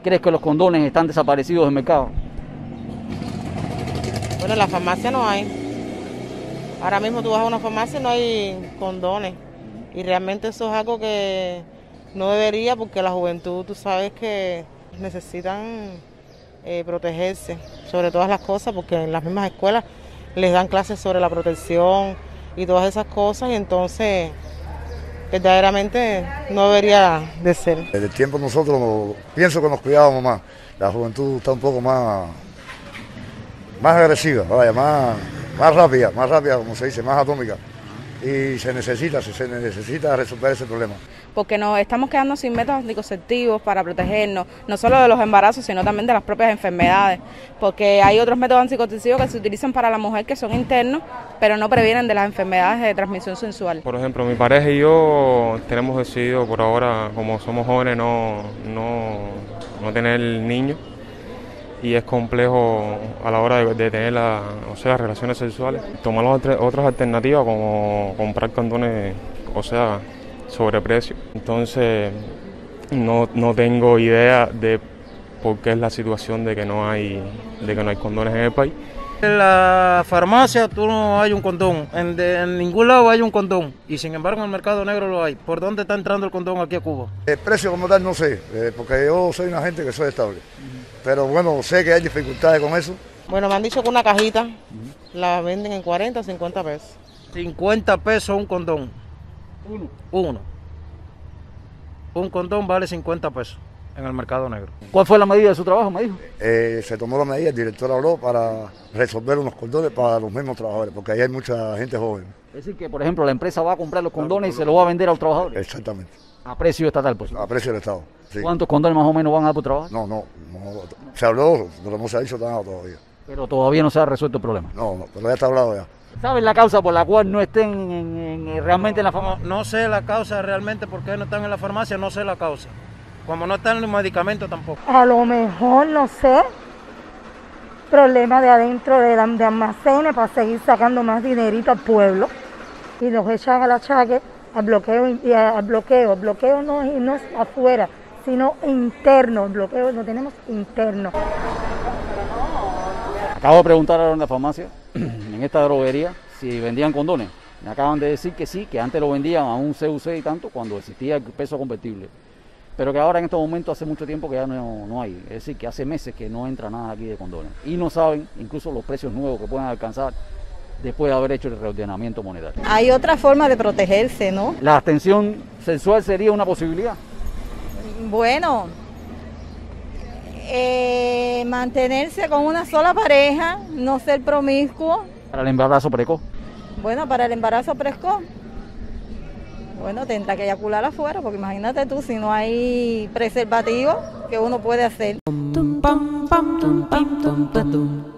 ¿Crees que los condones están desaparecidos del mercado? Bueno, en la farmacia no hay. Ahora mismo tú vas a una farmacia y no hay condones. Y realmente eso es algo que no debería, porque la juventud, tú sabes que necesitan protegerse sobre todas las cosas, porque en las mismas escuelas les dan clases sobre la protección y todas esas cosas, y entonces verdaderamente no debería de ser. En el tiempo nosotros pienso que nos cuidábamos más. La juventud está un poco más agresiva, vaya, más rápida, como se dice, más atómica. Y se necesita resolver ese problema. Porque nos estamos quedando sin métodos anticonceptivos para protegernos, no solo de los embarazos, sino también de las propias enfermedades, porque hay otros métodos anticonceptivos que se utilizan para la mujer que son internos, pero no previenen de las enfermedades de transmisión sexual. Por ejemplo, mi pareja y yo tenemos decidido por ahora, como somos jóvenes, no tener niños, y es complejo a la hora de tener relaciones sexuales. Tomar otras alternativas como comprar condones, sobreprecio. Entonces no tengo idea de por qué es la situación de que no hay condones en el país. En la farmacia tú no hay un condón, en ningún lado hay un condón, y sin embargo en el mercado negro lo hay. ¿Por dónde está entrando el condón aquí a Cuba? El precio como tal no sé, porque yo soy una gente que soy estable. Pero bueno, sé que hay dificultades con eso. Bueno, me han dicho que una cajita la venden en 40 o 50 pesos. 50 pesos un condón. Uno. Un condón vale 50 pesos en el mercado negro. ¿Cuál fue la medida de su trabajo, me dijo? Se tomó la medida, el director habló para resolver unos condones para los mismos trabajadores, porque ahí hay mucha gente joven. Es decir, que por ejemplo la empresa va a comprar los condones y se los va a vender a los trabajadores. Exactamente. A precio estatal, pues. A precio del Estado, sí. ¿Cuántos condones más o menos van a dar por trabajo? No. Se habló, pero no se ha dicho nada todavía. Pero todavía no se ha resuelto el problema. No, pero ya está hablado ya. ¿Saben la causa por la cual no estén realmente en la farmacia? No sé la causa realmente por qué no están en la farmacia, no sé la causa. Como no están en los medicamentos tampoco. A lo mejor, no sé, problema de adentro de almacenes para seguir sacando más dinerito al pueblo. Y los echan al achaque, al bloqueo. El bloqueo no es afuera, sino interno. El bloqueo lo tenemos interno. Acabo de preguntar ahora en la farmacia, en esta droguería, si vendían condones. Me acaban de decir que sí, que antes lo vendían a un CUC y tanto cuando existía el peso convertible. Pero que ahora en estos momentos hace mucho tiempo que ya no hay. Es decir, que hace meses que no entra nada aquí de condones. Y no saben incluso los precios nuevos que pueden alcanzar después de haber hecho el reordenamiento monetario. Hay otra forma de protegerse, ¿no? ¿La abstención sexual sería una posibilidad? Bueno, mantenerse con una sola pareja, no ser promiscuo. ¿Para el embarazo precoz? Bueno, para el embarazo precoz, bueno, tendrá que eyacular afuera, porque imagínate tú, si no hay preservativo, ¿qué uno puede hacer?